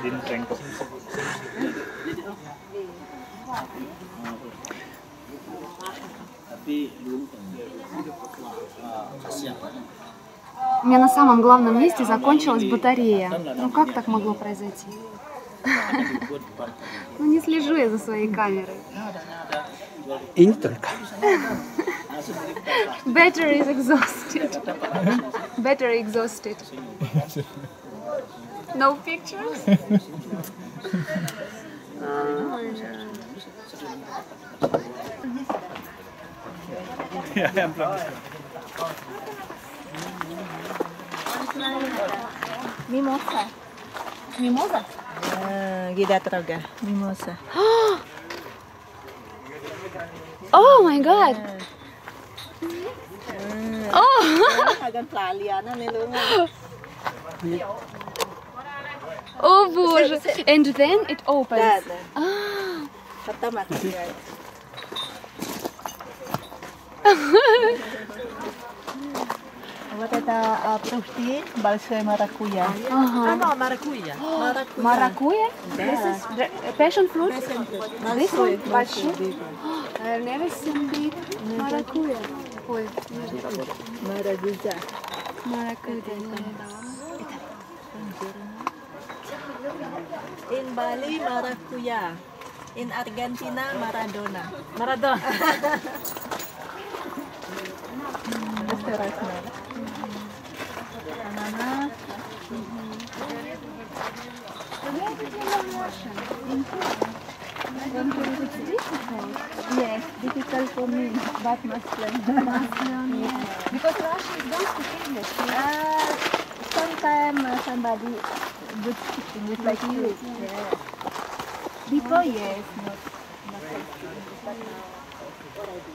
У меня на самом главном месте закончилась батарея. Ну как так могло произойти? Ну не слежу я за своей камерой. И не только. Battery is exhausted. Battery exhausted. No pictures? Oh my God. Mimosa. Mimosa? Gida troga. Mimosa. Oh my God. Oh. Agak pelalian nih lu. Oh боже. And then it opens. Да. Ah. Потом открывается. Вот это фрукты, большой маракуйя. Ага. Маракуйя. Маракуйя? This is passion fruit? This one? Большой. Большой? I've never seen big маракуйя. Ой, Марагуза. маракуйя. In Bali, maracuya. In Argentina, Maradona. Марадона. Это разное. Ананас. Yes, difficult for me, but must learn. Because Russians don't speak English. Sometimes somebody good speak English like you. Yeah. Before, yes, not like English, but now already.